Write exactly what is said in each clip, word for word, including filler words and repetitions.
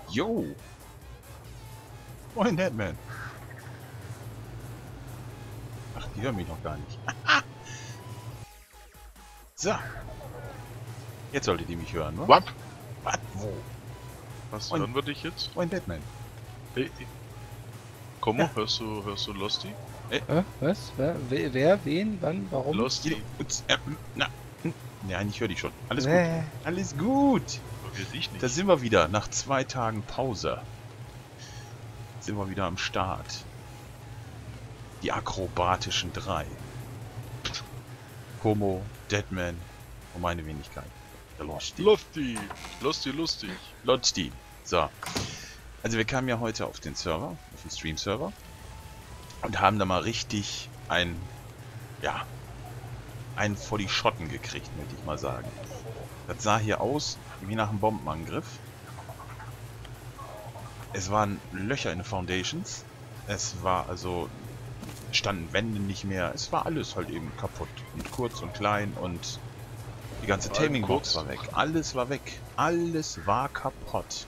Yo! Moin, Deadman. Ach, die hören mich noch gar nicht. So. Jetzt solltet ihr mich hören, ne? Was? Was? Wo? Was Moin. hören wir dich jetzt? Moin, Deadman. Hey, Komm, Ja. hörst du, hörst du Losty? Äh, was? Wer, wer, wer, wen, wann, warum? Losty. Ups, äh, na. Nein, ich höre dich schon. Alles gut. Äh, Alles gut. Aber wir dich nicht. Da sind wir wieder. Nach zwei Tagen Pause. Sind wir wieder am Start. Die akrobatischen drei. Como, Deadman und meine Wenigkeit. Der Losty. Losty. Losty, lustig. Losty. So. Also wir kamen ja heute auf den Server, auf den Stream-Server. Und haben da mal richtig ein, ja, einen vor die Schotten gekriegt, möchte ich mal sagen. Das sah hier aus wie nach einem Bombenangriff. Es waren Löcher in den Foundations. Es war also, standen Wände nicht mehr. Es war alles halt eben kaputt. Und kurz und klein und die ganze Vor allem Taming-Box kurz. war weg. Alles war weg. Alles war kaputt.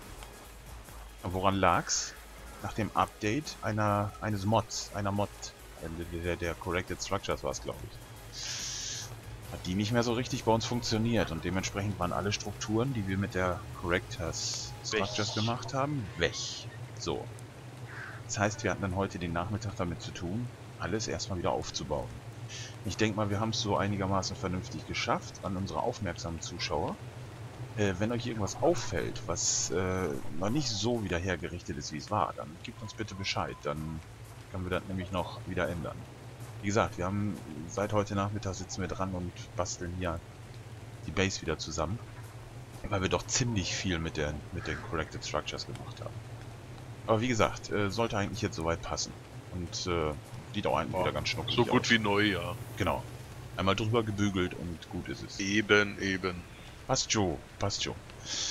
Und woran lag's? Nach dem Update einer eines Mods, einer Mod, der, der, der Corrected Structures war es, glaube ich. Hat die nicht mehr so richtig bei uns funktioniert und dementsprechend waren alle Strukturen, die wir mit der Corrected Structures gemacht haben, weg. So. Das heißt, wir hatten dann heute den Nachmittag damit zu tun, alles erstmal wieder aufzubauen. Ich denke mal, wir haben es so einigermaßen vernünftig geschafft an unsere aufmerksamen Zuschauer. Äh, wenn euch irgendwas auffällt, was äh, noch nicht so wieder hergerichtet ist, wie es war, dann gebt uns bitte Bescheid. Dann können wir das nämlich noch wieder ändern. Wie gesagt, wir haben seit heute Nachmittag sitzen wir dran und basteln hier die Base wieder zusammen. Weil wir doch ziemlich viel mit, der, mit den Corrected Structures gemacht haben. Aber wie gesagt, äh, sollte eigentlich jetzt soweit passen. Und äh, sieht auch eigentlich Ja, wieder ganz schnuckelig So gut aus. wie neu, ja. Genau. Einmal drüber gebügelt und gut ist es. Eben, eben. Passt schon, passt schon.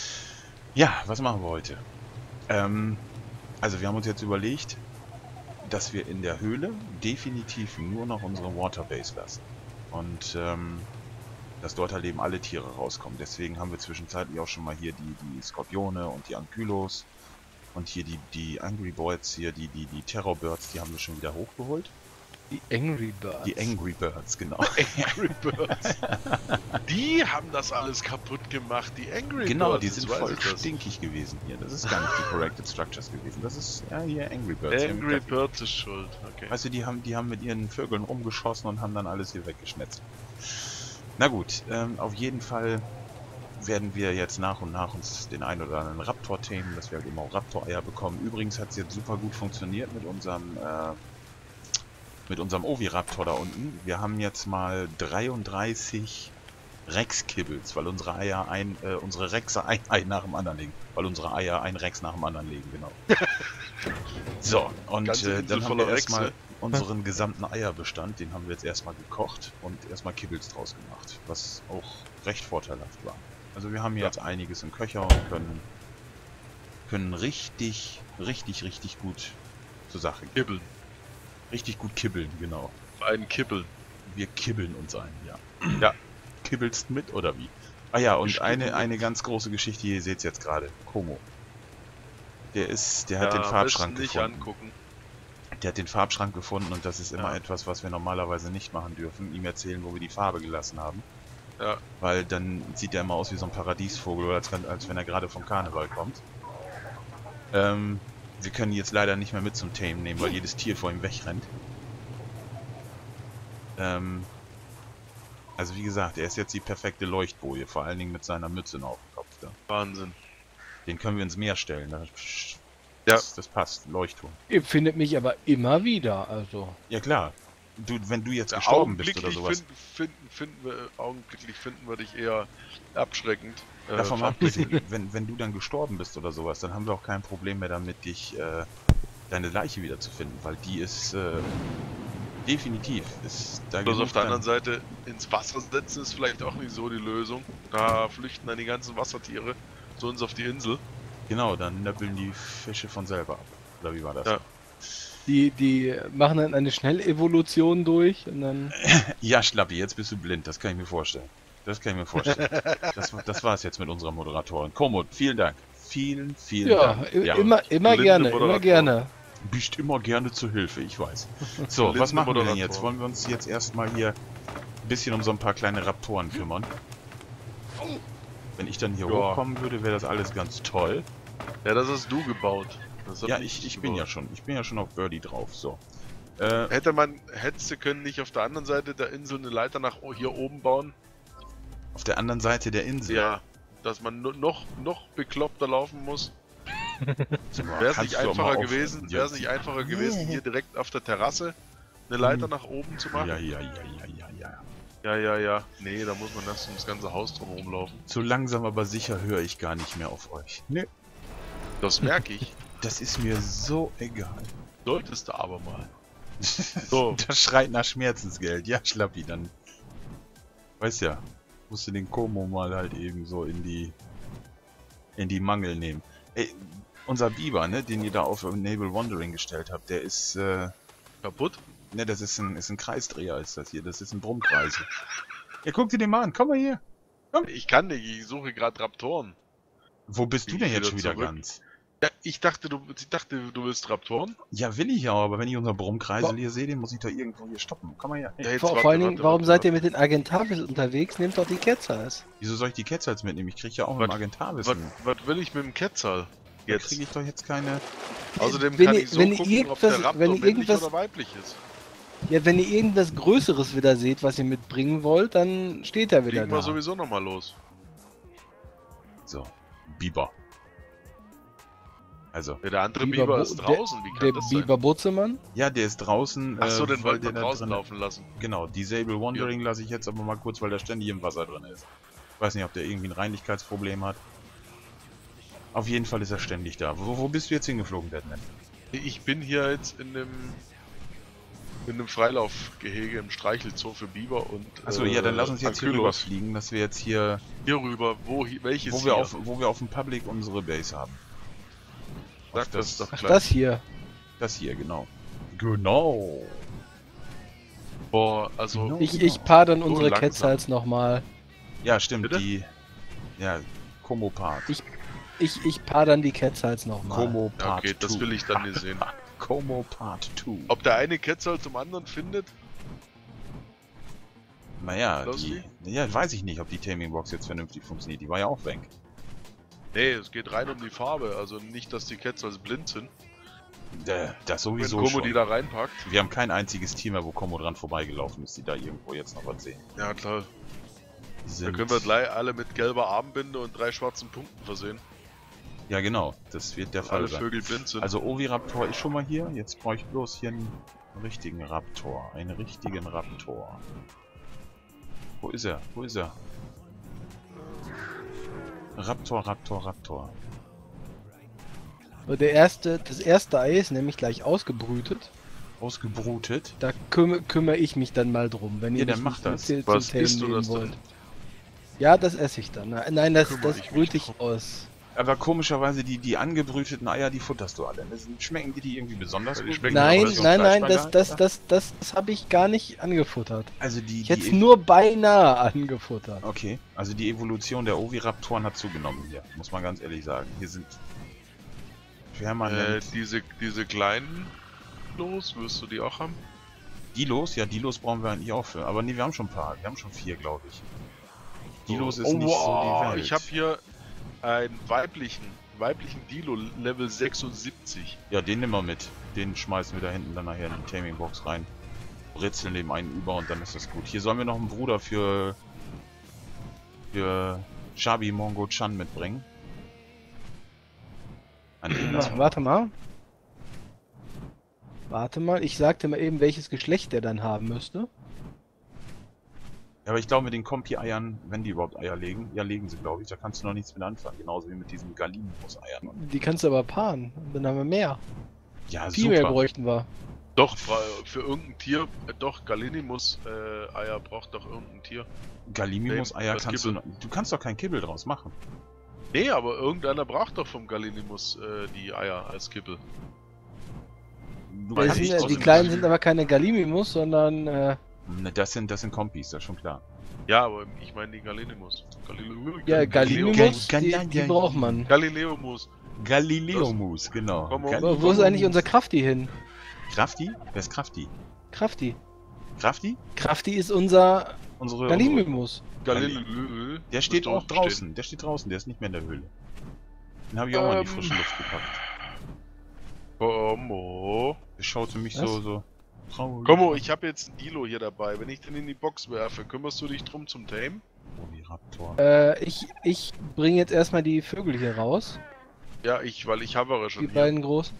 Ja, was machen wir heute? Ähm, also wir haben uns jetzt überlegt, dass wir in der Höhle definitiv nur noch unsere Waterbase lassen. Und ähm, dass dort halt eben alle Tiere rauskommen. Deswegen haben wir zwischenzeitlich auch schon mal hier die, die Skorpione und die Ankylos. Und hier die, die Angry Birds, hier die, die, die Terror Birds, die haben wir schon wieder hochgeholt. die Angry Birds. Die Angry Birds, genau. Angry Birds. Die haben das alles kaputt gemacht, die Angry Genau, Birds. die jetzt sind weiß voll ich das. stinkig gewesen hier. Das ist gar nicht die Corrected Structures gewesen. Das ist, ja, hier Angry Birds. Hier Angry mit der- Birds ist schuld, okay. Weißt du, die haben, die haben mit ihren Vögeln rumgeschossen und haben dann alles hier weggeschnetzt. Na gut, ähm, auf jeden Fall werden wir jetzt nach und nach uns den einen oder anderen Raptor tamen, dass wir halt eben auch Raptor-Eier bekommen. Übrigens hat es jetzt super gut funktioniert mit unserem, äh, mit unserem Oviraptor da unten. Wir haben jetzt mal dreiunddreißig Rex-Kibbles, weil unsere Eier ein, äh, unsere Rexe ein Ei nach dem anderen legen. Weil unsere Eier ein Rex nach dem anderen legen, genau. So, und Ganze äh, Insel dann haben voller wir erstmal Rexe. unseren gesamten Eierbestand, den haben wir jetzt erstmal gekocht und erstmal Kibbles draus gemacht, was auch recht vorteilhaft war. Also wir haben hier Ja. jetzt einiges im Köcher und können, können richtig, richtig, richtig gut zur Sache gehen. Kibbeln. Richtig gut kibbeln, genau. Ein Kibbeln. Wir kibbeln uns ein, ja. Ja, kibbelst mit oder wie? Ah ja, und Bestimmt eine, mit. eine ganz große Geschichte, ihr seht es jetzt gerade, Como. Der ist, der hat Ja, den am Farbschrank besten nicht gefunden. angucken. Der hat den Farbschrank gefunden und das ist immer Ja. etwas, was wir normalerweise nicht machen dürfen. Ihm erzählen, wo wir die Farbe gelassen haben. Ja. Weil dann sieht er immer aus wie so ein Paradiesvogel oder als, wenn- als wenn er gerade vom Karneval kommt. Ähm, wir können ihn jetzt leider nicht mehr mit zum Tame nehmen, weil jedes Tier vor ihm wegrennt. Ähm, also wie gesagt, er ist jetzt die perfekte Leuchtboje, vor allen Dingen mit seiner Mütze noch auf dem Kopf. Da. Wahnsinn. Den können wir ins Meer stellen. Das, Ja. das, das passt, Leuchtturm. Ihr findet mich aber immer wieder, also. Ja klar. Du, wenn du jetzt gestorben bist oder Augenblicklich sowas. finden, finden, finden wir, augenblicklich finden wir dich eher abschreckend. Äh, Davon mal farblich. abgesehen, wenn, wenn du dann gestorben bist oder sowas, dann haben wir auch kein Problem mehr damit, dich äh, deine Leiche wieder zu finden, weil die ist äh, definitiv ist da Bloß genug auf der dran. anderen Seite, ins Wasser setzen ist vielleicht auch nicht so die Lösung. Da flüchten dann die ganzen Wassertiere zu uns auf die Insel. Genau, dann nöppeln die Fische von selber ab. Oder wie war das? Ja. Die, die machen dann eine Schnellevolution durch und dann. Ja, Schlappi, jetzt bist du blind, das kann ich mir vorstellen. Das kann ich mir vorstellen. das, das war es jetzt mit unserer Moderatorin. Komoot, vielen Dank. Vielen, vielen Ja, Dank. i- immer, immer Blinde gerne, immer Moderatoren. gerne. Bist immer gerne zur Hilfe, ich weiß. So, Blinde was machen wir denn Moderatoren. jetzt? Wollen wir uns jetzt erstmal hier ein bisschen um so ein paar kleine Raptoren kümmern? Wenn ich dann hier Ja. hochkommen würde, wäre das alles ganz toll. Ja, das hast du gebaut. Das hab Ja, nicht ich, ich bin ja gebaut. schon, ich bin ja schon auf Birdie drauf, so. Äh, Hätte man, hättest du können nicht auf der anderen Seite der Insel eine Leiter nach o- hier oben bauen? auf der anderen Seite der Insel. Ja. Dass man no- noch, noch bekloppter laufen muss? Sag mal, Wäre es kannst nicht du doch mal einfacher auf- gewesen, Ja, wäre es nicht einfacher gewesen, hier direkt auf der Terrasse eine Leiter nach oben zu machen? Ja, ja, ja, ja, ja, ja. Ja, ja, ja. Nee, da muss man erst ums ganze Haus drum rumlaufen. So langsam aber sicher höre ich gar nicht mehr auf euch. Nö, Das merke ich. das ist mir so egal. Solltest du aber mal. So. Das schreit nach Schmerzensgeld. Ja, Schlappi, dann... Weißt ja, musst du den Como mal halt eben so in die... in die Mangel nehmen. Ey, unser Biber, ne, den ihr da auf Enable Wandering gestellt habt, der ist, äh... Kaputt? Ne, das ist ein, ist ein Kreisdreher, ist das hier. Das ist ein Brummkreisel. Ja, guck dir den mal an. Komm mal hier. Ich kann nicht, ich suche gerade Raptoren. Wo bist du Ich denn jetzt wieder schon wieder zurück. ganz? Ja, ich dachte, du, ich dachte, du willst Raptoren? Ja, will ich ja, aber wenn ich unser Brummkreisel Wa- hier sehe, den muss ich da irgendwo hier stoppen. Komm mal her. Hey, Ja, jetzt Vor, warte, vor allen Dingen, warte, warum warte, seid warte. ihr mit den Agentavis unterwegs? Nehmt doch die Ketzers. wieso soll ich die Ketzals mitnehmen? Ich krieg ja auch mit dem Was- Agentavis. Was, was will ich mit dem Quetzal? Da Jetzt. kriege ich doch jetzt keine... Außerdem Wenn kann ihr- ich so wenn ihr gucken, ob der irgendwas- Raptor wenn ihr männlich irgendwas- oder weiblich ist. Ja, wenn ihr irgendwas Größeres wieder seht, was ihr mitbringen wollt, dann steht er wieder Legen wir da. sowieso nochmal los. So, Biber. Also, Ja, der andere Biber Biber Bo- ist draußen, wie kann Der das Biber Butzemann? ja, der ist draußen. sein? Achso, äh, den weil wollten wir der da draußen drin- laufen lassen. Genau, Disable Wandering lasse ich jetzt aber mal kurz, weil der ständig im Wasser drin ist. Ich weiß nicht, ob der irgendwie ein Reinlichkeitsproblem hat. Auf jeden Fall ist er ständig da. Wo, wo bist du jetzt hingeflogen, Deadman? Ich bin hier jetzt in einem in einem Freilaufgehege im Streichelzoo für Biber und Achso, ja, dann lass uns jetzt hier Ankylos. rüberfliegen, dass wir jetzt hier, Hier rüber, wo hi- welches wo wir, hier? auf, wo wir auf dem Public unsere Base haben. Sag Auf das das, doch Ach, gleich. das hier. das hier, genau. Genau. Boah, also Genau. Ich, ich paar dann So unsere langsam. Ketzals nochmal. Ja, stimmt, Bitte? die... Ja, Como Part. Ich, ich, ich paar dann die Ketzals nochmal. Como ja, Part okay, das zwei. will ich dann nicht sehen. Como Part zwei. Ob der eine Quetzal zum anderen findet? Naja, Das die... Ja, weiß ich nicht, ob die Taming Box jetzt vernünftig funktioniert. Die war ja auch weg. Nee, es geht rein um die Farbe, also nicht, dass die Quetzals blind sind. Äh, Das Wenn sowieso Como schon. die da reinpackt. Wir haben kein einziges Team mehr, wo Como dran vorbeigelaufen ist, die da irgendwo jetzt noch was sehen. Ja klar, Die da sind... können wir gleich alle mit gelber Armbinde und drei schwarzen Punkten versehen. Ja, genau. Das wird der Dass Fall alle sein. Vögel blind sind. Also Oviraptor ist schon mal hier. Jetzt brauche ich bloß hier einen richtigen Raptor. Einen richtigen Raptor. Wo ist er? Wo ist er? Raptor, Raptor, Raptor. Und der erste, das erste Ei ist nämlich gleich ausgebrütet. Ausgebrutet. Da kümmere kümmere ich mich dann mal drum, wenn Ja, ihr dann mich mach nicht das. mit Was zum Tamen isst du nehmen das wollt. denn? Ja, das esse ich dann. Nein, Nein, das, Kümmere das ich mich brüte ich drum. aus. Aber komischerweise, die, die angebrüteten Eier, die futterst du alle. Das sind, schmecken die die irgendwie besonders Ja, die gut? schmecken Nein, aber so nein, nein, das, Fleischbeilager? das, das, das, das habe ich gar nicht angefuttert. Also die... Ich die hätte es nur beinahe angefuttert. Okay, also die Evolution der Oviraptoren hat zugenommen hier, muss man ganz ehrlich sagen. Hier sind äh, permanent diese, diese kleinen los, wirst du die auch haben? Dilos, ja Dilos brauchen wir eigentlich auch für, aber nee, wir haben schon ein paar, wir haben schon vier, glaube ich. Dilos ist oh, nicht wow, so die Welt. ich habe hier einen weiblichen, weiblichen Dilo Level sechsundsiebzig. Ja, den nehmen wir mit. Den schmeißen wir da hinten dann nachher in die Taming Box rein. Britzeln dem einen über und dann ist das gut. Hier sollen wir noch einen Bruder für für Shabi Mongo Chan mitbringen. An den lassen Warte, wir- warte mal. Warte mal, ich sagte mal eben, welches Geschlecht der dann haben müsste. Ja, aber ich glaube mit den Kompi-Eiern, wenn die überhaupt Eier legen, ja legen sie glaube ich, da kannst du noch nichts mit anfangen. Genauso wie mit diesen Galimus-Eiern. Die kannst du aber paaren. Dann haben wir mehr. Ja, Viel mehr super. bräuchten wir. Doch, für, für irgendein Tier, äh, doch, Galinimus äh, Eier braucht doch irgendein Tier. Galimimus-Eier Das kannst du Kibbel. noch, du kannst doch kein Kibbel draus machen. Nee, aber irgendeiner braucht doch vom Galinimus äh, die Eier als Kippel. Du Weiß Das kannst sind, ich ja- aus die dem kleinen Gallim- sind aber keine Galimimus, sondern äh, Ne, das sind, das sind Kompis, das ist schon klar. Ja, aber ich meine die Gallimimus. Galileo, Ja, Galileo- Gallimimus, Gal- die, Gal- die Gal- braucht man. Galileomus. Galileo-Mus, genau. Komm, komm, Galileo- Aber wo ist eigentlich unser Krafti hin? Krafti? Wer ist Krafti? Krafti. Krafti? Krafti ist unser Unsere, unsere, Gallimimus. Galileo. der steht Müsste auch stehen. draußen. Der steht draußen, der ist nicht mehr in der Höhle. Den habe ich auch mal in die Ähm. frische Luft gepackt. Kommo. Der schaute mich Was? so, so traurig. Kommo, ich habe jetzt einen Dilo hier dabei. Wenn ich den in die Box werfe, kümmerst du dich drum zum Tame? Oh, die Raptor. Äh, ich, ich bringe jetzt erstmal die Vögel hier raus. Ja, ich, weil ich havere Die schon hier. beiden großen.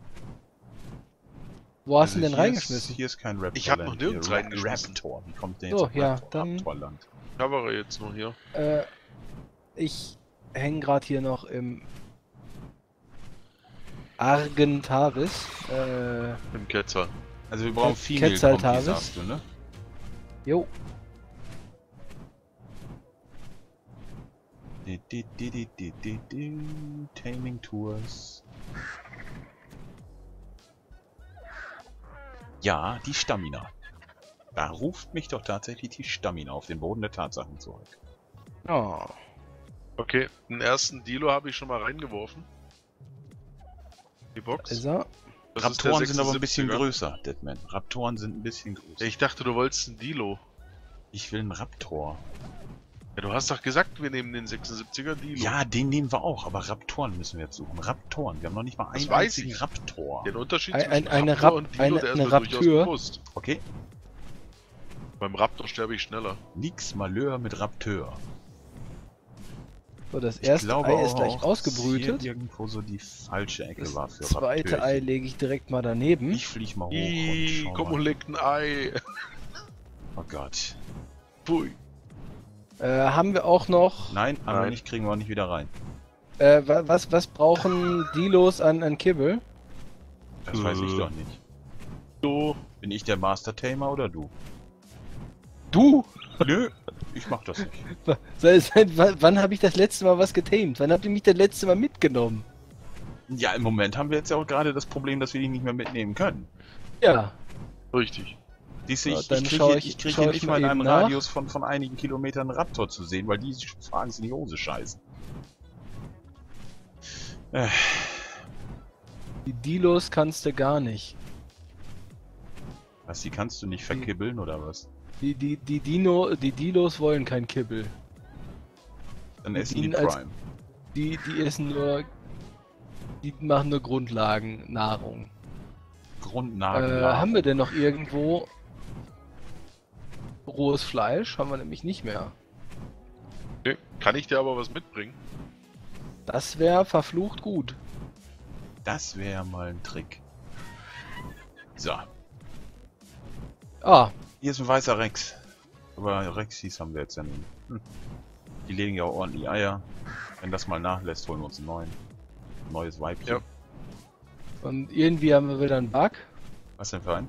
Wo hast du Also denn hier reingeschmissen? Ist, hier ist kein Raptor. Ich hab noch nirgends Hier, Ra- reingeschmissen. Raptor. Wie kommt der So, jetzt auf ja, Raptor? dann- Raptorland. Ich havere jetzt nur hier. Äh, ich hänge gerade hier noch im Argentavis. Äh, Im Ketzer. Also wir brauchen Ke- Female Quetzaltavis. Compi, sagst du, ne? jo. Di, di, di, di, di, di, di. Taming Tours. Ja, die Stamina. Da ruft mich doch tatsächlich die Stamina auf den Boden der Tatsachen zurück. Oh. Okay, den ersten Dilo habe ich schon mal reingeworfen. Die Box. Ist er? Das ist der Raptoren sind aber ein bisschen sechsundsiebziger. größer, Deadman. Raptoren sind ein bisschen größer. Ich dachte, du wolltest einen Dilo. Ich will einen Raptor. Ja, du hast doch gesagt, wir nehmen den sechsundsiebziger Dilo. Ja, den nehmen wir auch, aber Raptoren müssen wir jetzt suchen. Raptoren, wir haben noch nicht mal Das einen weiß einzigen ich. Raptor. Den Unterschied Ein- zwischen ein- eine Raptor Rap- und Dilo, eine- der ist eine mir durchaus Raptür. bewusst. Okay, Beim Raptor sterbe ich schneller. nix Malheur mit Rapteur. So, das Ich erste glaube Ei ist auch, gleich dass ausgebrütet. hier irgendwo so die falsche Ecke Das war für zweite Raptörchen. Ei lege ich direkt mal daneben. Ich flieg mal hoch Ih, und komm schau und mal. leg ein Ei. Oh Gott. Pui. Äh, haben wir auch noch. Nein, aber Nein. nicht, kriegen wir auch nicht wieder rein. Äh, wa- was, was brauchen Dilos an, an Kibbel? Das weiß ich Äh. doch nicht. So. Bin ich der Master Tamer oder du? Du! Nö, ich mach das nicht. Seit, seit wann, wann habe ich das letzte Mal was getamed? Wann habt ihr mich das letzte Mal mitgenommen? Ja, im Moment haben wir jetzt ja auch gerade das Problem, dass wir die nicht mehr mitnehmen können. Ja. Richtig. Siehst du, Ja, ich, dann ich kriege schau hier, ich- ich krieg schau hier ich nicht mal mal in eben einem nach. Radius von, von einigen Kilometern einen Raptor zu sehen, weil die fragen sich in die Hose scheißen. Äh, Die Dilos kannst du gar nicht. was, die kannst du nicht verkibbeln oder was? Die, die, die, Dino, die Dilos wollen kein Kibbel. Dann Die essen die dienen als- Prime. Die, die essen nur. Die machen nur Grundlagennahrung. Grundnagen. Äh, haben wir denn noch irgendwo rohes Fleisch? Haben wir nämlich nicht mehr. Okay. Kann ich dir aber was mitbringen? Das wäre verflucht gut. Das wäre mal ein Trick. So, Ah, hier ist ein weißer Rex. Aber Rexis haben wir jetzt ja nicht. Hm. Die legen ja auch ordentlich Eier. Wenn das mal nachlässt, holen wir uns einen neuen. Ein neues Weibchen. Ja. und irgendwie haben wir wieder einen Bug. Was denn für ein?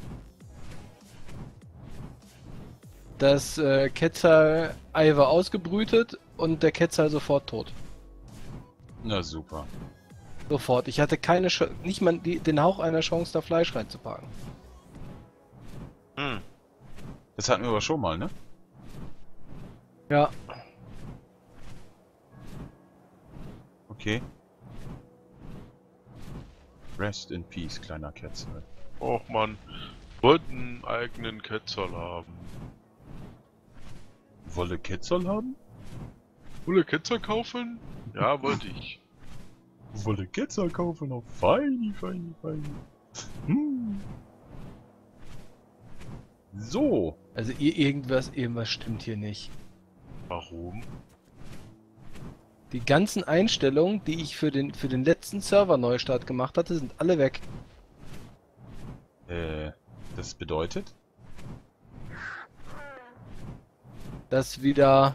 Das äh, Quetzal-Ei war ausgebrütet und der Quetzal sofort tot. Na super. Sofort. Ich hatte keine Sch nicht mal die, den Hauch einer Chance, da Fleisch reinzupacken. Hm. Das hatten wir aber schon mal, ne? Ja. Okay. Rest in peace, kleiner Quetzal. Och man. Wollten einen eigenen Quetzal haben. Wolle Quetzal haben? Wolle Quetzal kaufen? Ja, wollte ich. Wolle Quetzal kaufen? Oh, feini, feini, feini. Hm. So. Also ir- irgendwas, irgendwas stimmt hier nicht. Warum? Die ganzen Einstellungen, die ich für den für den letzten Server-Neustart gemacht hatte, sind alle weg. Äh, das bedeutet? Dass wieder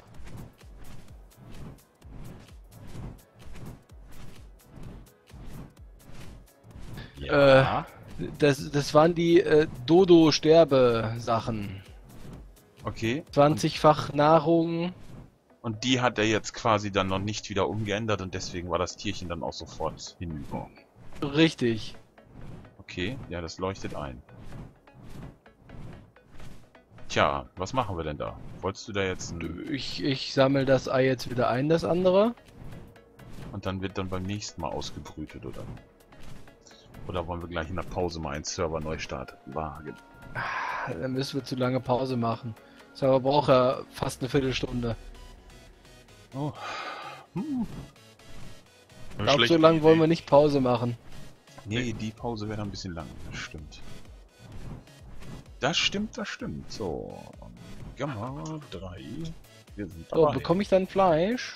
Ja. das das waren die äh, Dodo-Sterbe-Sachen. Okay. zwanzigfach Nahrung. Und die hat er jetzt quasi dann noch nicht wieder umgeändert und deswegen war das Tierchen dann auch sofort hinüber. Richtig. Okay, ja, das leuchtet ein. Tja, was machen wir denn da? Wolltest du da jetzt ein... Ich, ich sammle das Ei jetzt wieder ein, das andere. Und dann wird dann beim nächsten Mal ausgebrütet, oder? Oder wollen wir gleich in der Pause mal einen Server-Neustart wagen? Dann müssen wir zu lange Pause machen. Der Server braucht ja fast eine Viertelstunde. Oh. Hm. Ich glaube, so lange wollen wir nicht Pause machen. Nee, die Pause wäre dann ein bisschen lang. Das stimmt. Das stimmt, das stimmt. So. Gamma drei. Wir sind So, dabei. bekomme ich dann Fleisch?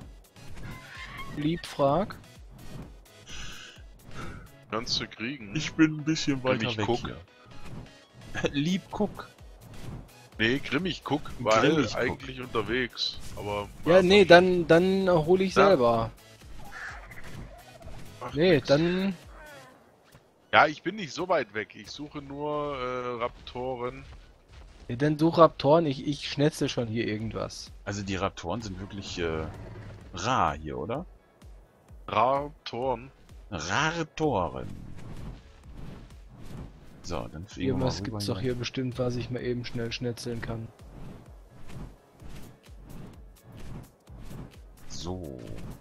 Lieb frag. Kannst du kriegen. Ich bin ein bisschen weiter Grimmig weg Cook. hier. Lieb Cook. Nee, Grimmig Cook, weil Grimmig Cook. eigentlich unterwegs. Aber. Ja, nee, dann, dann hole ich Ja. selber. Ach, Nee, nix. dann... Ja, ich bin nicht so weit weg. Ich suche nur äh, Raptoren. Ja, dann suche Raptoren, ich, ich schnetzel schon hier irgendwas. Also die Raptoren sind wirklich äh, rar hier, oder? Raptoren. Raptoren. So, dann fliegen wir mal Irgendwas rüber gibt's doch hier bestimmt, was ich mal eben schnell schnetzeln kann. So.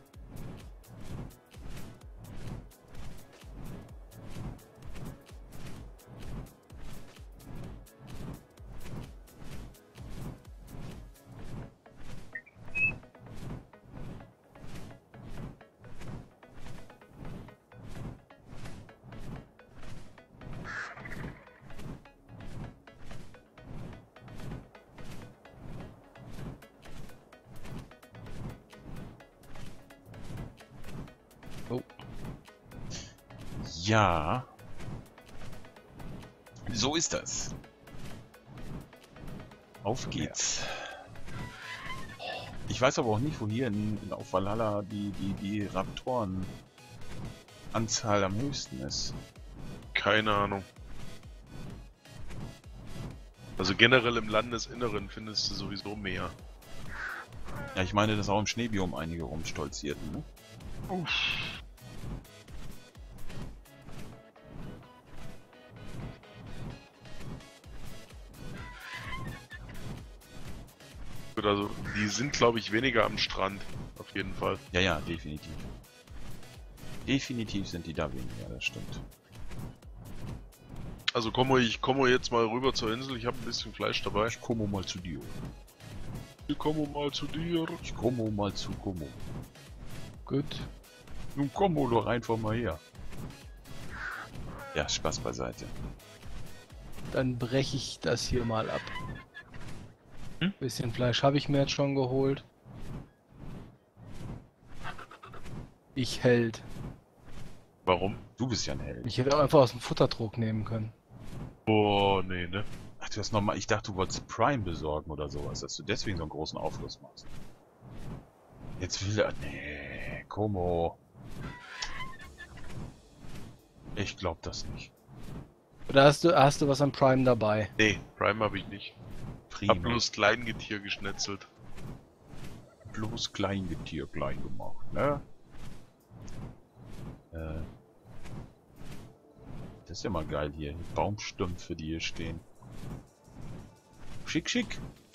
Oh. Ja. So ist das. Auf geht's. Ich weiß aber auch nicht, wo hier in, in auf Valhalla die, die, die Raptoren Anzahl am höchsten ist. Keine Ahnung. Also generell im Landesinneren findest du sowieso mehr. Ja, ich meine, dass auch im Schneebiom einige rumstolzierten, ne? Uff. Also, die sind, glaube ich, weniger am Strand. Auf jeden Fall. Ja, ja, definitiv. Definitiv sind die da weniger, das stimmt. Also komme ich komme jetzt mal rüber zur Insel. Ich habe ein bisschen Fleisch dabei. Ich komme mal zu dir. Ich komme mal zu dir. Ich komme mal zu Komo. Gut. Nun komm doch einfach mal her. Ja, Spaß beiseite. Dann breche ich das hier mal ab. Hm? Bisschen Fleisch habe ich mir jetzt schon geholt. Ich Held. Warum? Du bist ja ein Held. Ich hätte auch einfach aus dem Futterdruck nehmen können. Oh, nee, ne? Ach, du hast noch mal, ich dachte, du wolltest Prime besorgen oder sowas, dass du deswegen so einen großen Aufriss machst. Jetzt will er... Nee, Komo. Ich glaub das nicht. Oder hast du, hast du was an Prime dabei? Nee, Prime habe ich nicht. Prima. Hab bloß Kleingetier geschnetzelt. bloß Kleingetier klein gemacht, ne? Äh, das ist ja mal geil hier. Baumstümpfe, die hier stehen. Schick, schick.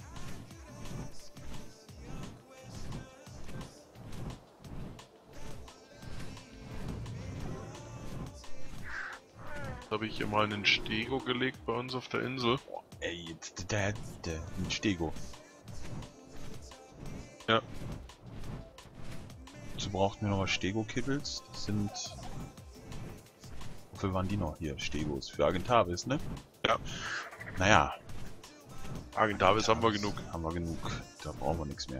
Habe ich hier mal einen Stego gelegt bei uns auf der Insel. Ey, jetzt der, der, ein Stego. Ja. Dazu brauchten wir noch mal Stego-Kibbels. Das sind... Wofür waren die noch hier? Stegos. Für Agentavis, ne? Ja. Naja. Agentavis haben wir genug. Haben wir genug. Da brauchen wir nichts mehr.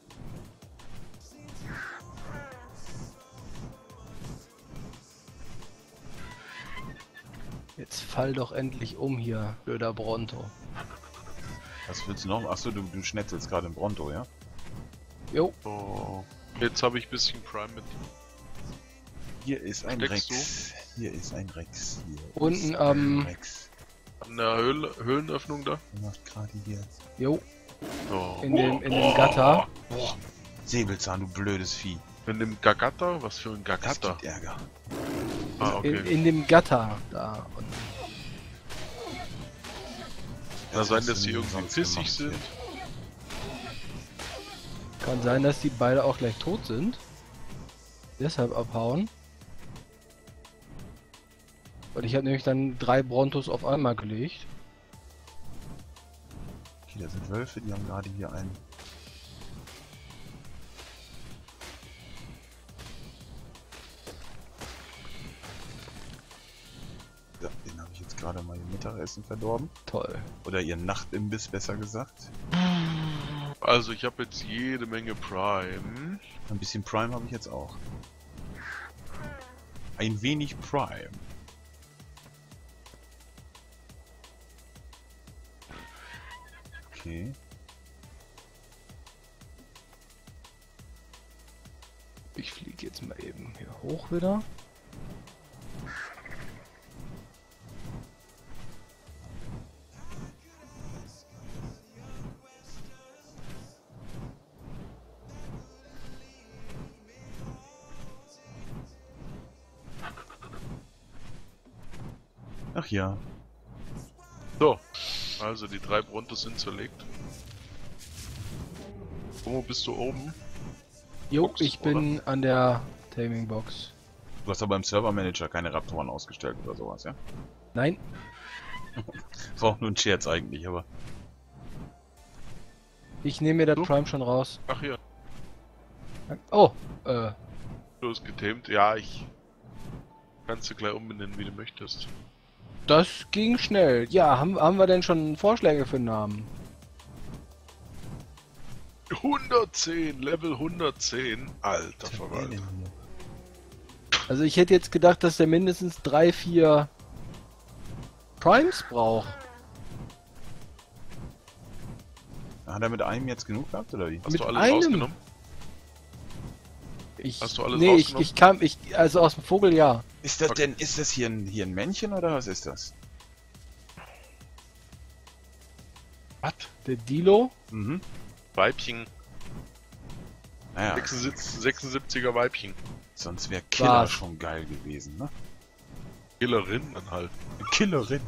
Jetzt fall doch endlich um hier, blöder Bronto. Was willst du noch? Achso, du, du schnetzelst gerade im Bronto, ja? Jo. Oh. Jetzt habe ich ein bisschen Prime mit. Hier ist ein Steckst Rex. Hier ist ein Rex. Hier Unten ist am- ein Rex. An der Höhle, Höhlenöffnung da. Der macht gerade hier. Jo. Oh. In dem, in dem Gatter. Boah. Säbelzahn, du blödes Vieh. In dem Gagatta? Was für ein Das Gagatta? gibt Ärger. Ah, okay. In, in dem Gatter da. Und Kann sein, dass sie irgendwie sonst pissig gemacht sind. wird. Kann sein, dass die beide auch gleich tot sind. Deshalb abhauen. Weil ich habe nämlich dann drei Brontos auf einmal gelegt. Okay, da sind Wölfe, die haben gerade hier einen. Ja, den habe ich jetzt gerade mal ihr Mittagessen verdorben. Toll. Oder ihren Nachtimbiss, besser gesagt. Also ich habe jetzt jede Menge Prime. Ein bisschen Prime habe ich jetzt auch. Ein wenig Prime. Okay. Ich fliege jetzt mal eben hier hoch wieder. Ach ja. So, also die drei Brontos sind zerlegt. Wo bist du oben? Jo, Box, ich bin an der Taming Box. Du hast aber im Server Manager keine Raptoren ausgestellt oder sowas, ja? Nein, Das war auch nur ein Scherz eigentlich, aber... ich nehme mir das Du? Prime schon raus. Ach hier, Oh, äh, du hast getamed. Ja, ich kannst du gleich umbenennen, wie du möchtest. das ging schnell. Ja, haben, haben wir denn schon Vorschläge für einen Namen? hundertzehn, Level hundertzehn. Alter Verwalter. Also ich hätte jetzt gedacht, dass der mindestens drei, vier Primes braucht. Hat er mit einem jetzt genug gehabt, oder wie? Hast Mit du alles einem? rausgenommen? Ich, Hast du alles nee, ich, rausgenommen? ich kam, ich, also aus dem Vogel ja. Ist das Okay. denn, ist das hier ein, hier ein Männchen, oder was ist das? Was? Der Dilo. Mhm. Weibchen. Naja, sechsundsiebzig, sechsundsiebziger Weibchen. sonst wäre Killer Was? schon geil gewesen, ne? Killerin dann halt. Killerin.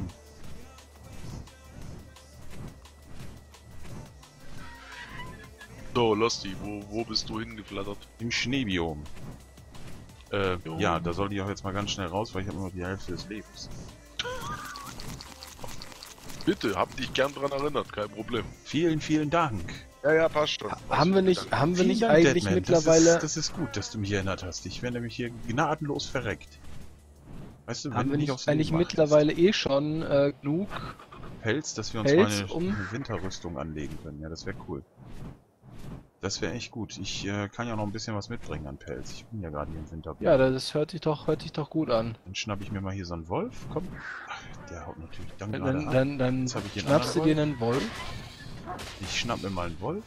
So, Losty, wo, wo bist du hingeflattert? Im Schneebiom. Äh, Jo. ja, da sollte ich auch jetzt mal ganz schnell raus, weil ich habe nur noch die Hälfte des Lebens. Bitte, hab dich gern dran erinnert, kein Problem. Vielen, vielen Dank. Ja, ja, passt schon. Haben wir nicht, haben wir Vielen nicht Dank, eigentlich Deadman. mittlerweile, Das ist, das ist gut, dass du mich erinnert hast. Ich wäre nämlich hier gnadenlos verreckt. Weißt du, wenn haben du wir nicht nicht aufs Leben eigentlich achtest. mittlerweile eh schon äh, genug? Pelz, dass wir uns Pelz, mal eine, um- eine Winterrüstung anlegen können. Ja, das wäre cool. Das wäre echt gut. Ich äh, kann ja noch ein bisschen was mitbringen an Pelz. Ich bin ja gerade hier im Winter. Ja, das hört sich doch, hört sich doch gut an. Dann schnapp ich mir mal hier so einen Wolf. Komm. Ach, der haut natürlich dann Dann, gerade dann, ab. dann, dann Jetzt hab ich den schnappst du anderen dir einen Wolf. Ich schnapp mir mal einen Wolf.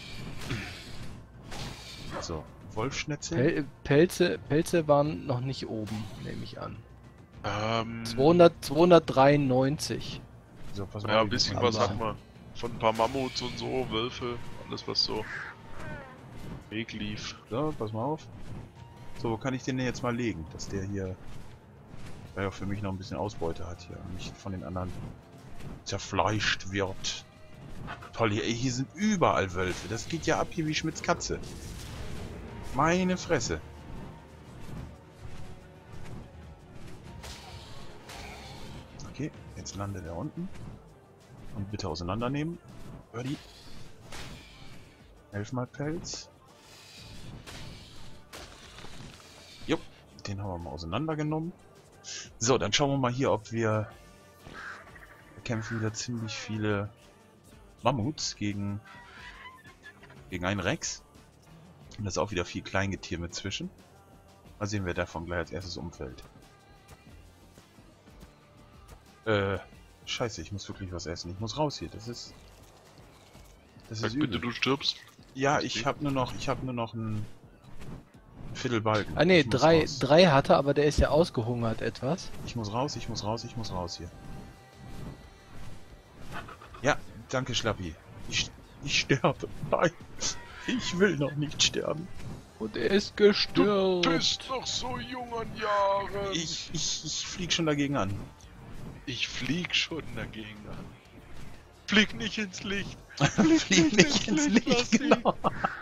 So, Wolfschnitzel. Pel Pelze, Pelze waren noch nicht oben, nehme ich an. Ähm, zweihundert, zweihundertdreiundneunzig. So, pass ja, auf, ein bisschen ich- was Aber- hat man. Von ein paar Mammuts und so, Wölfe, alles was so Weg lief. So, pass mal auf. So, wo kann ich den denn jetzt mal legen, dass der hier, weil er für mich noch ein bisschen Ausbeute hat hier und nicht von den anderen zerfleischt wird. Toll, hier, ey, hier sind überall Wölfe. Das geht ja ab hier wie Schmitz Katze. Meine Fresse. Okay, jetzt landet er unten. Und bitte auseinandernehmen. Birdie. Elfmal Pelz. Jupp, den haben wir mal auseinandergenommen. So, dann schauen wir mal hier, ob wir... Wir kämpfen wieder ziemlich viele Mammuts gegen... gegen einen Rex. Und da ist auch wieder viel Kleingetier mit zwischen. Mal sehen, wer davon gleich als erstes umfällt. Äh... Scheiße, ich muss wirklich was essen. Ich muss raus hier. Das ist... Das Sag ist bitte, übel. du stirbst. Ja, ich habe nur noch... Ich habe nur noch einen... Viertelbalken. Ah ne, Ich muss drei, raus. drei hatte, aber der ist ja ausgehungert etwas. Ich muss raus, ich muss raus, ich muss raus hier. Ja, danke Schlappi. Ich, ich sterbe. Nein, ich will noch nicht sterben. Und er ist Du gestürzt. bist noch so jung an Jahren. Ich, ich, ich flieg schon dagegen an. Ich flieg schon dagegen an. Flieg nicht ins Licht! Flieg nicht ins Licht, Lassi. genau.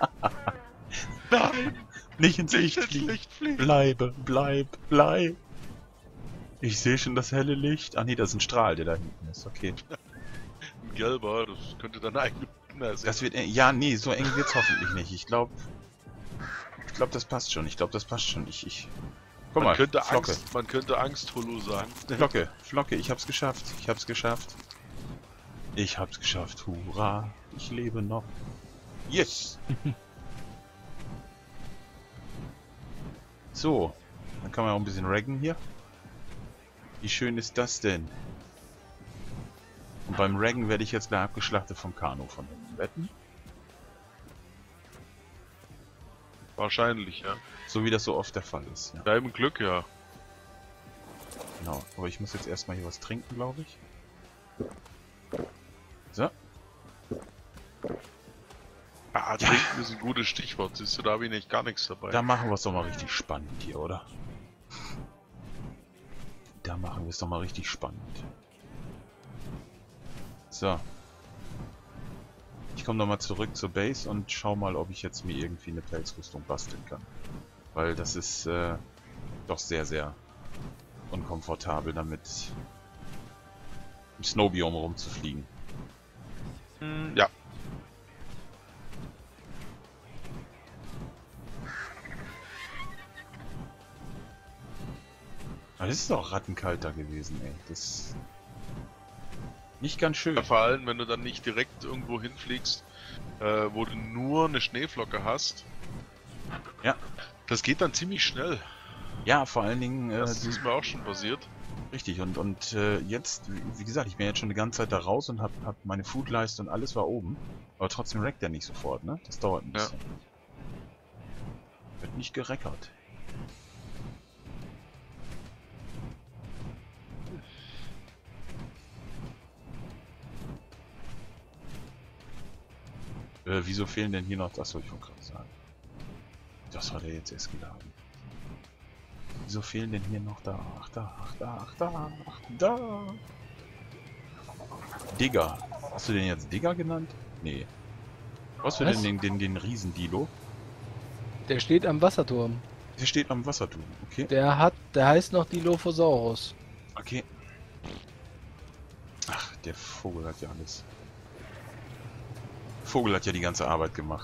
Nein! Nicht ins Nicht Licht ins fliegen. Licht fliegen! Bleibe, bleib, bleib. Ich sehe schon das helle Licht. Ah nee, das ist ein Strahl, der da hinten ist. Okay. Ein gelber, das könnte dann eigentlich... Na, sehr- Das wird eng. Ja, nee, so eng wird's hoffentlich nicht. Ich glaube... Ich glaube, das passt schon. Ich glaube, das passt schon. Ich... ich... Guck man, mal, könnte Flocke. Angst, man könnte Angst-Holo sagen. Flocke, Flocke, ich hab's geschafft. Ich hab's geschafft. Ich hab's geschafft. Hurra. Ich lebe noch. Yes! So. Dann kann man auch ein bisschen raggen hier. Wie schön ist das denn? Und beim Raggen werde ich jetzt gleich abgeschlachtet vom Kano von hinten. Wetten? Wahrscheinlich, ja. So wie das so oft der Fall ist. Ja. Deinem Glück, ja. Genau. Aber ich muss jetzt erstmal hier was trinken, glaube ich. So. Ah, trinken ist ein gutes Stichwort. Siehst du, da habe ich nicht gar nichts dabei. Da machen wir es doch mal richtig spannend hier, oder? Da machen wir es doch mal richtig spannend. So. Ich komme nochmal zurück zur Base und schau mal, ob ich jetzt mir irgendwie eine Pelzrüstung basteln kann. Weil das ist äh, doch sehr, sehr unkomfortabel, damit im Snowbiome rumzufliegen. Hm, ja. Aber das ist doch rattenkalt da gewesen, ey. Das ist nicht ganz schön. Ja, vor allem, wenn du dann nicht direkt irgendwo hinfliegst, äh, wo du nur eine Schneeflocke hast. Ja. Das geht dann ziemlich schnell. Ja, vor allen Dingen... Äh, Das die- ist mir auch schon passiert. Richtig, und, und äh, jetzt, wie, wie gesagt, ich bin jetzt schon eine ganze Zeit da raus und hab, hab meine Foodleiste und alles war oben. Aber trotzdem rackt der nicht sofort, ne? Das dauert ein Ja. bisschen. Wird nicht gereckert. Äh, wieso fehlen denn hier noch... Das wollte ich wollte gerade sagen. Das war der jetzt erst geladen. Wieso fehlen denn hier noch da? Ach da, ach da, ach da, ach da. Digger. Hast du den jetzt Digger genannt? Nee. Was für Was? denn den, den, den Riesendilo? Der steht am Wasserturm. Der steht am Wasserturm. Okay. Der hat, der heißt noch Dilophosaurus. Okay. Ach, der Vogel hat ja alles. Vogel hat ja die ganze Arbeit gemacht.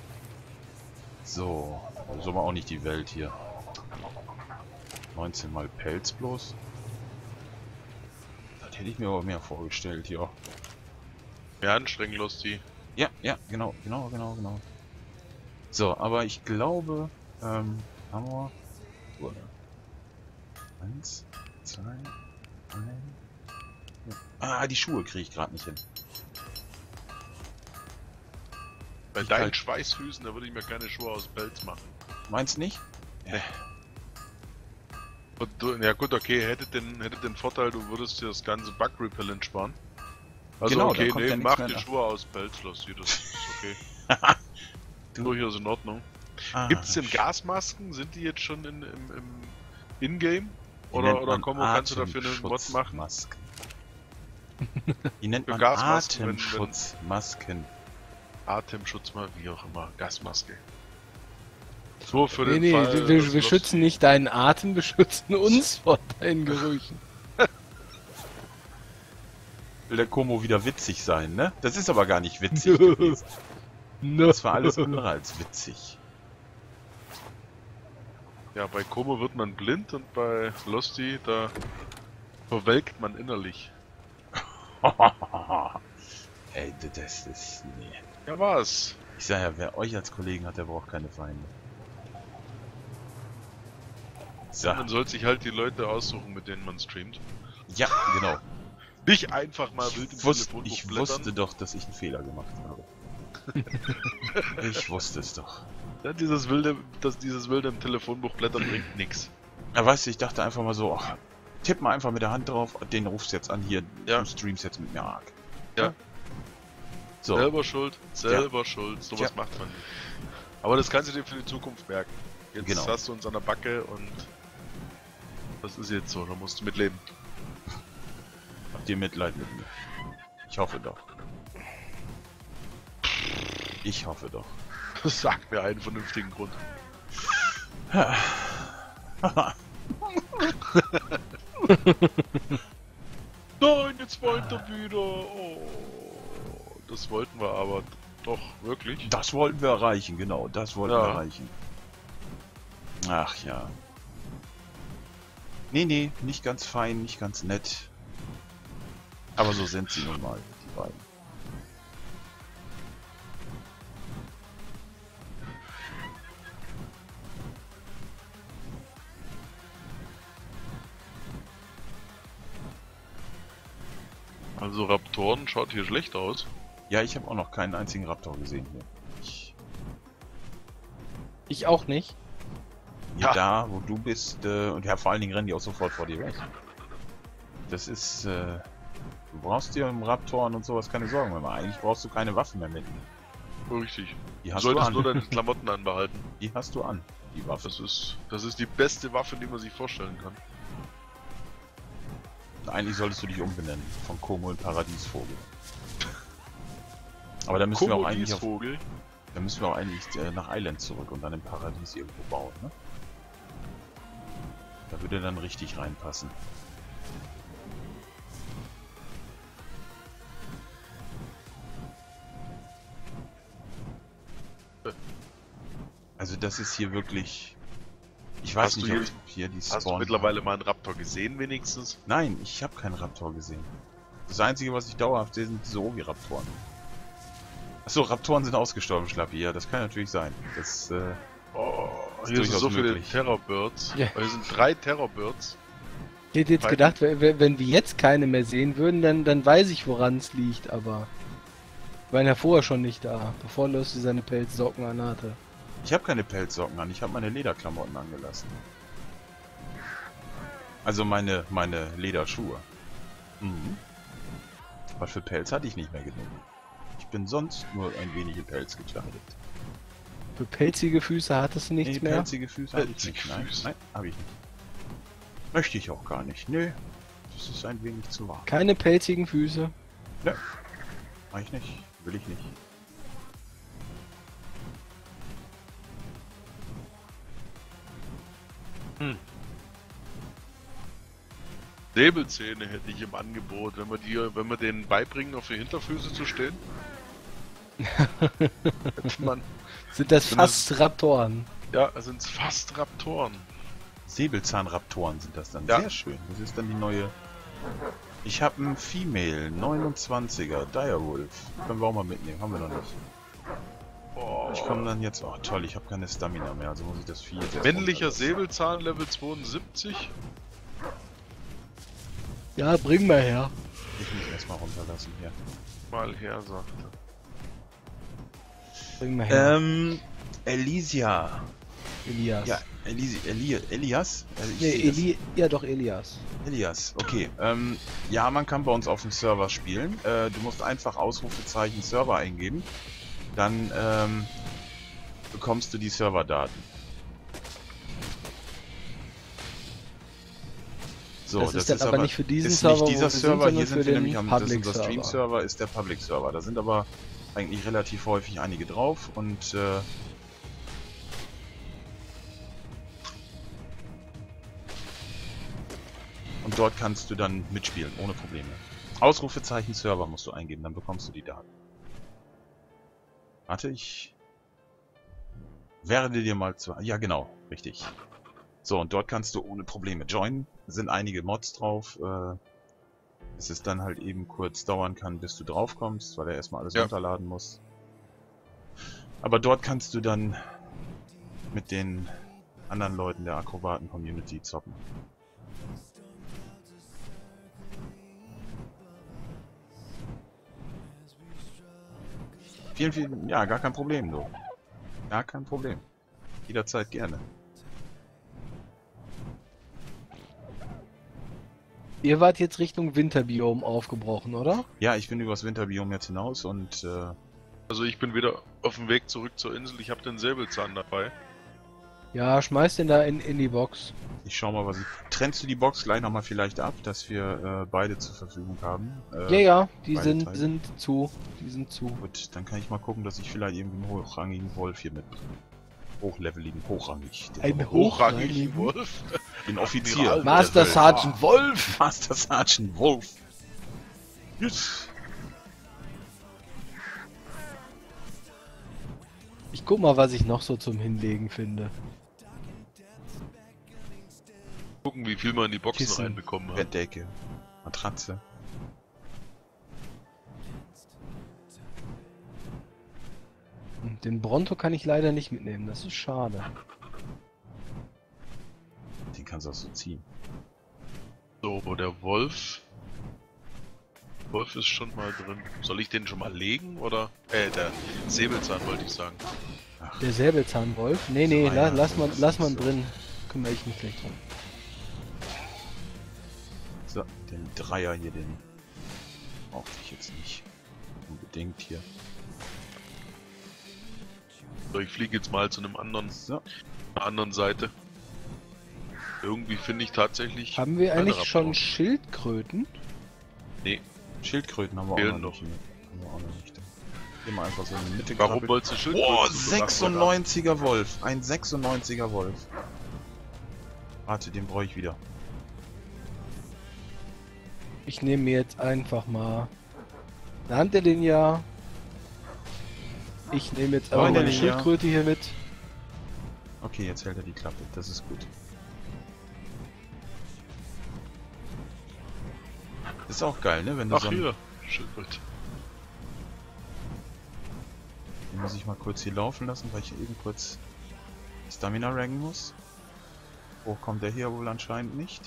So. So aber auch nicht die Welt hier. neunzehn mal Pelz bloß. Das hätte ich mir aber mehr vorgestellt, ja. Ja, anstrengend, Lusty. Ja, ja, genau, genau, genau, genau. So, aber ich glaube, ähm, haben wir... Uhr. Eins, zwei, drei... Ja. Ah, die Schuhe kriege ich gerade nicht hin. Bei Ich deinen halt- Schweißfüßen, da würde ich mir keine Schuhe aus Pelz machen. Meinst nicht? Nee. Und du, ja gut, okay, hätte den, hätte den Vorteil, du würdest dir das ganze Bug Repellent sparen. Also Genau, da okay, kommt nee, ja nichts mach mehr die nach. Schuhe aus Pelz, Lusty, das ist okay. Du- Durchaus in Ordnung. Ah, Gibt's denn sch- Gasmasken? Sind die jetzt schon in, im, im In-Game? die Oder, nennt oder man Kommo, kannst du dafür eine Mod machen? Atemschutzmasken. Die nennt Für man Gasmasken, wenn- wenn- Atemschutzmasken. Atemschutz mal, wie auch immer, Gasmaske. So für Nee, den nee, Fall, wir, wir, dass wir Lusty- schützen nicht deinen Atem, wir schützen uns vor deinen Gerüchen. Will der Como wieder witzig sein, ne? Das ist aber gar nicht witzig gewesen. Das war alles andere als witzig. Ja, bei Como wird man blind und bei Lusty, da verwelkt man innerlich. Ey, das ist... Nee. Ja, was? Ich sag ja, wer euch als Kollegen hat, der braucht keine Feinde. So. Man soll sich halt die Leute aussuchen, mit denen man streamt. Ja, genau. Nicht einfach mal wild im Ich, wusste, Telefonbuch ich blättern. wusste doch, dass ich einen Fehler gemacht habe. Ich wusste es doch. Ja, dieses wilde, das, dieses wilde im Telefonbuch blättern bringt nix. Ja, weißt du, ich dachte einfach mal so, ach, tipp mal einfach mit der Hand drauf, den rufst jetzt an hier, Ja. du streamst jetzt mit mir arg. Ja. So, Selber schuld, selber schuld, sowas Tja. macht man nicht. Aber das kannst du dir für die Zukunft merken. Jetzt Genau. hast du uns an der Backe und das ist jetzt so, da musst du mitleben. habt ihr Mitleid mit mir? Ich hoffe doch. Ich hoffe doch. Sag mir einen vernünftigen Grund. Nein, jetzt weint er wieder. Oh, das wollten wir aber doch wirklich. Das wollten wir erreichen, genau. Das wollten Ja. wir erreichen. Ach ja. Nee, nee, nicht ganz fein, nicht ganz nett. Aber so sind sie nun mal, die beiden. Also Raptoren schaut hier schlecht aus. Ja, ich habe auch noch keinen einzigen Raptor gesehen hier. Ich, Ich auch nicht. hier Ja. da, wo du bist, äh, und ja, vor allen Dingen rennen die auch sofort vor dir weg. Das ist, äh, du brauchst dir im Raptoren und sowas keine Sorgen mehr machen. Eigentlich brauchst du keine Waffen mehr mitnehmen. Richtig. Die Du hast du solltest an. nur deine Klamotten anbehalten. Die hast du an, die Waffe. Das ist, das ist die beste Waffe, die man sich vorstellen kann. Eigentlich solltest du dich umbenennen. Von Komo in Paradiesvogel. Aber da müssen wir auch eigentlich auf, Komodisvogel. da müssen wir auch eigentlich äh, nach Island zurück und dann im Paradies irgendwo bauen, ne? Da würde dann richtig reinpassen. Also das ist hier wirklich... Ich weiß Hast du nicht, ob hier- hier die Hast du Spawn mittlerweile mal einen Raptor gesehen wenigstens? Nein, ich habe keinen Raptor gesehen. Das Einzige, was ich dauerhaft sehe, sind diese Oviraptoren. Achso, Raptoren sind ausgestorben, Schlappi. Ja, das kann natürlich sein. Das, äh, Oh, ist hier sind durchaus so viele möglich. Terrorbirds. Ja. Hier sind drei Terrorbirds. Ich hätte jetzt Weil- gedacht, wenn wenn wir jetzt keine mehr sehen würden, dann, dann weiß ich, woran es liegt, aber... Wir waren ja vorher schon nicht da, bevor Lusty seine Pelzsocken anhatte. ich habe keine Pelzsocken an. Ich habe meine Lederklamotten angelassen. Also meine, meine Lederschuhe. Mhm. Aber für Pelz hatte ich nicht mehr genug. Ich bin sonst nur ein wenig in Pelz gekleidet. Für pelzige Füße hattest du nichts Nee, mehr? pelzige Füße habe ich Pelzige nicht. Nein, Füße. nein, habe ich nicht. Möchte ich auch gar nicht. Nö, das ist ein wenig zu warm. Keine pelzigen Füße? Mach ich nicht. Will ich nicht. Säbelzähne hätte ich im Angebot, wenn wir die, wenn wir denen beibringen, auf die Hinterfüße zu stehen. Hätte man, Sind das Sind fast Raptoren? ja, sind fast Raptoren. Säbelzahnraptoren sind das dann. Ja. Sehr schön. Das ist dann die neue... Ich habe einen Female neunundzwanziger Direwolf. Können wir auch mal mitnehmen. Haben wir noch nicht. Oh, Ich komme dann jetzt... Oh toll, ich habe keine Stamina mehr. Also muss ich das Vieh jetzt erst männlicher runterlassen. Säbelzahn, Level zweiundsiebzig. Ja, bring mal her. Ich muss erstmal runterlassen hier. Mal her, sagt Bring mal her, Ähm... Elysia. Elias. Ja, Elisi, Eli, Elias? Also ich Nee, sehe das- Eli ja doch, Elias. Elias, okay. Ähm, ja, man kann bei uns auf dem Server spielen. Äh, du musst einfach Ausrufezeichen Server eingeben. Dann ähm, bekommst du die Serverdaten. So, das ist dann aber nicht für diesen ist Server, nicht dieser wo wir sind, Server, sondern hier für sind wir den nämlich am das ist unser Public-Server. Stream-Server, ist der Public-Server. Da sind aber eigentlich relativ häufig einige drauf und äh, und dort kannst du dann mitspielen, ohne Probleme. Ausrufezeichen Server musst du eingeben, dann bekommst du die Daten. Warte, ich werde dir mal zwei... Ja, genau, richtig. So, und dort kannst du ohne Probleme joinen. Es sind einige Mods drauf. Äh, es ist dann halt eben kurz dauern kann, bis du drauf kommst, weil er erstmal alles Ja. runterladen muss. Aber dort kannst du dann mit den anderen Leuten der Akrobaten-Community zocken. Vielen, vielen... Ja, gar kein Problem, du. Gar kein Problem. Jederzeit gerne. Ihr wart jetzt Richtung Winterbiom aufgebrochen, oder? Ja, ich bin übers Winterbiom jetzt hinaus und äh, Also ich bin wieder auf dem Weg zurück zur Insel. Ich habe den Säbelzahn dabei. Ja, schmeiß den da in, in die Box. Ich schau mal, was ich... Trennst du die Box gleich nochmal vielleicht ab, dass wir äh, beide zur Verfügung haben? Äh, Ja, ja, die beide sind, Teile. sind zu. Die sind zu. Gut, dann kann ich mal gucken, dass ich vielleicht irgendwie einen hochrangigen Wolf hier mit... Hochleveligen, hochrangig. Der Ein ist aber Hochrangigen hochrangigen Wolf. Den Offizier. Admiral. Master Der Sergeant Wolf! Master Sergeant Wolf. Yes. Ich guck mal, was ich noch so zum Hinlegen finde. Gucken, wie viel wir in die Boxen Kissen. reinbekommen haben. Bettdecke. Matratze. Den Bronto kann ich leider nicht mitnehmen, das ist schade. Den kannst du auch so ziehen. So, der Wolf. Wolf ist schon mal drin. Soll ich den schon mal legen, oder? Äh, der Säbelzahn wollte ich sagen. Der Säbelzahnwolf? Nee, nee, So, la, ja, lass so, mal, das lass ist mal so. drin. Kümmere ich mich gleich drum. So, den Dreier hier, den brauche ich jetzt nicht unbedingt hier. So, ich fliege jetzt mal zu einem anderen, So, einer anderen Seite. Irgendwie finde ich tatsächlich... Haben wir keine eigentlich schon Raptoren. Schildkröten? Nee, Schildkröten haben wir Fehlen auch noch noch. nicht. Haben wir auch noch nicht. Gehen wir einfach so in die Mitte. warum krabbeln. wolltest du Schildkröten? Oh, so sechsundneunziger Wolf. Ein sechsundneunziger Wolf. Warte, den brauche ich wieder. Ich nehme mir jetzt einfach mal eine Handelinia. Ich nehme jetzt Oh, auch in der meine Linie. Schildkröte hier mit. Okay, jetzt hält er die Klappe. Das ist gut. Ist auch geil, ne? Wenn du Ach so ein, hier, Schildkröte. den muss ich mal kurz hier laufen lassen, weil ich eben kurz Stamina ranken muss. Hoch kommt der hier wohl anscheinend nicht.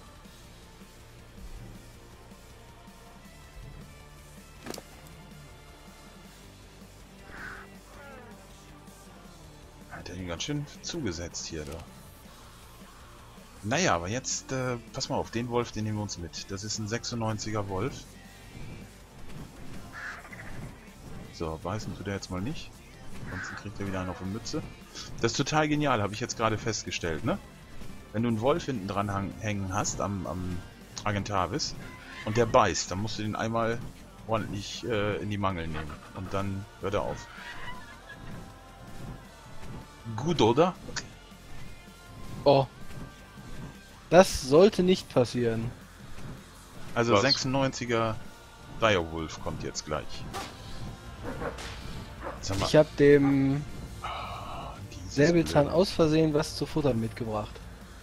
Hat er ihn ganz schön zugesetzt hier, da. Naja, aber jetzt, äh, pass mal auf, den Wolf, den nehmen wir uns mit. Das ist ein sechsundneunziger Wolf. So, beißen tut er jetzt mal nicht. Ansonsten kriegt er wieder einen auf die Mütze. Das ist total genial, habe ich jetzt gerade festgestellt, ne? Wenn du einen Wolf hinten dran hang, hängen hast, am, am Agentavis, und der beißt, dann musst du den einmal ordentlich äh, in die Mangel nehmen. Und dann hört er auf. Gut, oder? Oh. Das sollte nicht passieren. Also Was? sechsundneunziger Direwolf kommt jetzt gleich. Sag mal, Ich habe dem dieses Säbelzahn Blöde. aus Versehen was zu futtern mitgebracht.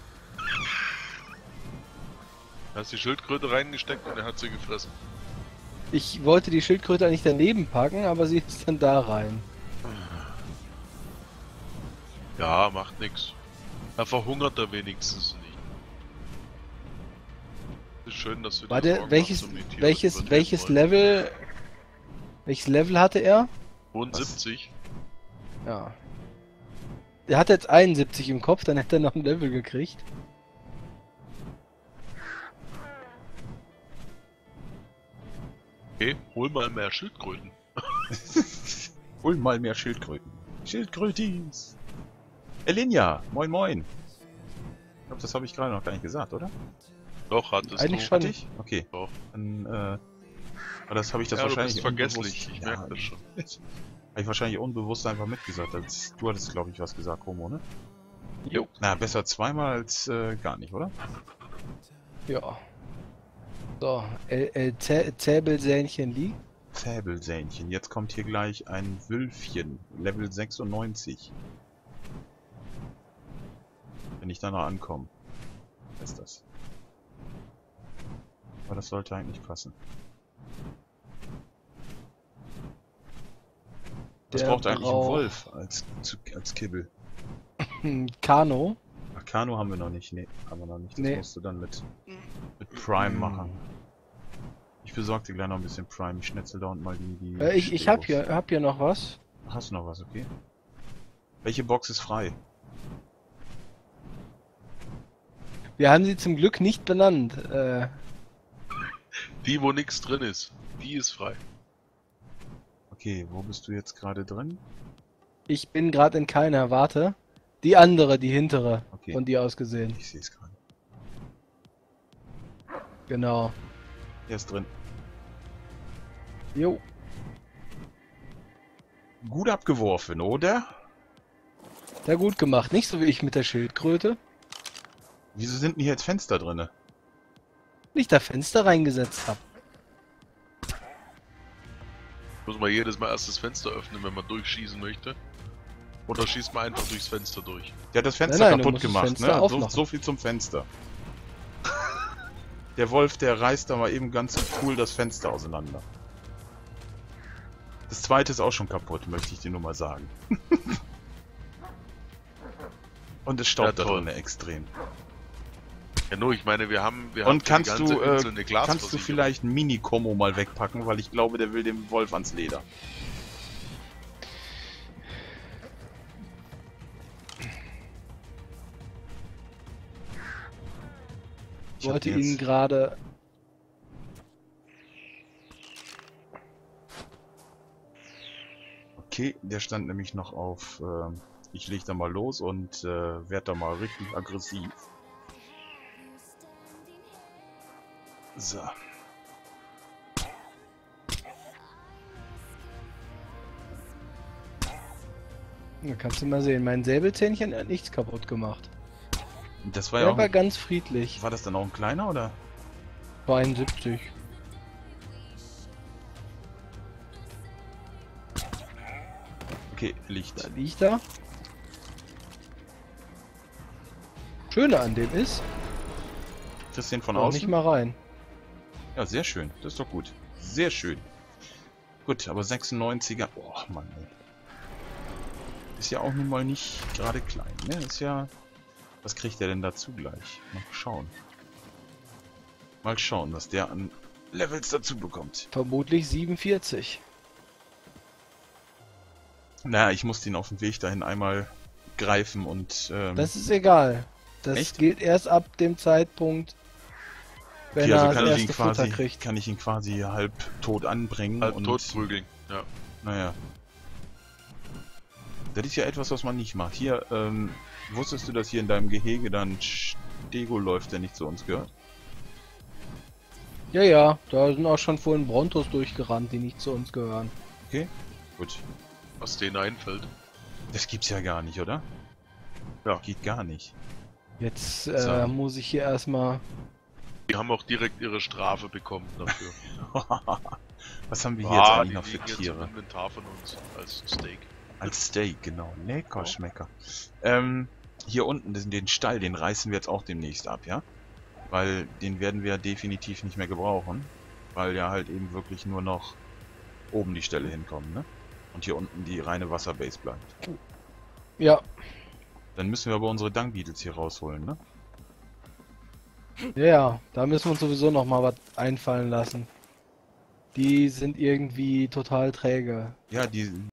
Da hast die Schildkröte reingesteckt und er hat sie gefressen. Ich wollte die Schildkröte eigentlich daneben packen, aber sie ist dann da rein. Ja, macht nix. Er verhungert er wenigstens nicht. Ist schön, dass du dir Warte, Sorgen welches, machst um die Tiere, die welches, überleben welches wollen. Level, welches Level hatte er? zweiundsiebzig. Ja. Er hat jetzt einundsiebzig im Kopf, dann hätte er noch ein Level gekriegt. Okay, hol mal mehr Schildkröten. Hol mal mehr Schildkröten. Schildkrötis! Elinja, moin moin! Ich glaube, das habe ich gerade noch gar nicht gesagt, oder? Doch, hattest Eigentlich du. schon. Hatte ich? Okay. Doch. Dann, äh... Aber das habe ich das Ja, du wahrscheinlich bist vergesslich, unbewusst- ich Ja, merke das schon. Habe ich wahrscheinlich unbewusst einfach mitgesagt. Als du hattest, glaube ich, was gesagt, Homo, ne? Jo. Na, besser zweimal als äh, gar nicht, oder? Ja. So, El, El Zä Zäbelsähnchen liegt. Zäbelsähnchen. Jetzt kommt hier gleich ein Wülfchen. Level sechsundneunzig. Wenn ich da noch ankomme. Was ist das? Aber das sollte eigentlich passen. Was Der braucht eigentlich ein braucht- Wolf als, zu, als Kibbel? Kano. Ach, Kano haben wir noch nicht. Nee, haben wir noch nicht. Das Nee. musst du dann mit, mit Prime machen. Ich besorge dir gleich noch ein bisschen Prime. Ich schnetzel da unten mal die... die Äh, ich ich hab Steros. hier, hab hier noch was. Hast du noch was, okay? Welche Box ist frei? Wir haben sie zum Glück nicht benannt. Äh, Die, wo nichts drin ist, die ist frei. Okay, wo bist du jetzt gerade drin? ich bin gerade in keiner. Warte. Die andere, die hintere, Okay. von dir aus gesehen. Ich sehe es gerade. Genau. Er ist drin. Jo. Gut abgeworfen, oder? Sehr gut gemacht. Nicht so wie ich mit der Schildkröte. Wieso sind denn hier jetzt Fenster drinne? Nicht da Fenster reingesetzt habe. Muss man jedes Mal erst das Fenster öffnen, wenn man durchschießen möchte? Oder schießt man einfach durchs Fenster durch? Der hat das Fenster Nein, nein, du kaputt musst das gemacht, Fenster ne? So, aufmachen. so viel zum Fenster. Der Wolf, der reißt da mal eben ganz cool das Fenster auseinander. Das zweite ist auch schon kaputt, möchte ich dir nur mal sagen. Und es staubt Ja, da toll. drin extrem. Ja, nur, ich meine, wir haben, wir haben Und für kannst die ganze du, äh, Insel eine kannst du Glasversicherung. vielleicht einen Mini-Kommo mal wegpacken, weil ich glaube, der will dem Wolf ans Leder. Ich Ich wollte hatte ihn jetzt- gerade... Okay, der stand nämlich noch auf, ähm, ich leg da mal los und äh, werd da mal richtig aggressiv. So. Da kannst du mal sehen, mein Säbelzähnchen hat nichts kaputt gemacht. Das war ja Er auch... war ganz friedlich. War das dann auch ein kleiner, oder? zweiundsiebzig. Okay, Licht. Da liegt er. Schöne an dem ist, Kriegst du den von auch außen? nicht mal rein. Ja, sehr schön. Das ist doch gut. Sehr schön. Gut, aber sechsundneunziger... Oh, Mann, ey. Ist ja auch nun mal nicht gerade klein, ne? Ist ja... Was kriegt der denn dazu gleich? Mal schauen. Mal schauen, was der an Levels dazu bekommt. Vermutlich siebenundvierzig. Naja, ich muss den auf dem Weg dahin einmal greifen und... Ähm, Das ist egal. Das Echt? gilt erst ab dem Zeitpunkt, wenn okay, er also das kann ich, ihn erste Futter quasi, kriegt. kann ich ihn quasi halb tot anbringen Halb und... tot prügeln. Ja. Naja. Das ist ja etwas, was man nicht macht. Hier, ähm, wusstest du, dass hier in deinem Gehege dann Stego läuft, der nicht zu uns gehört? Ja, ja, da sind auch schon vorhin Brontos durchgerannt, die nicht zu uns gehören. Okay, gut. Was denen einfällt. Das gibt's ja gar nicht, oder? Ja. Geht gar nicht. Jetzt äh, So. muss ich hier erstmal... Die haben auch direkt ihre Strafe bekommen dafür. Was haben wir hier Ah, jetzt eigentlich die noch für liegen jetzt im Tiere? Inventar von uns als Steak. Als Steak, genau. Lecker, Oh. schmecker. Ähm, hier unten, den, den Stall, den reißen wir jetzt auch demnächst ab, ja? Weil den werden wir definitiv nicht mehr gebrauchen. Weil ja halt eben wirklich nur noch oben die Stelle hinkommen, ne? Und hier unten die reine Wasserbase bleibt. Ja, Dann müssen wir aber unsere Dung Beetles hier rausholen, ne? ja, ja, da müssen wir uns sowieso noch mal was einfallen lassen. Die sind irgendwie total träge. Ja, die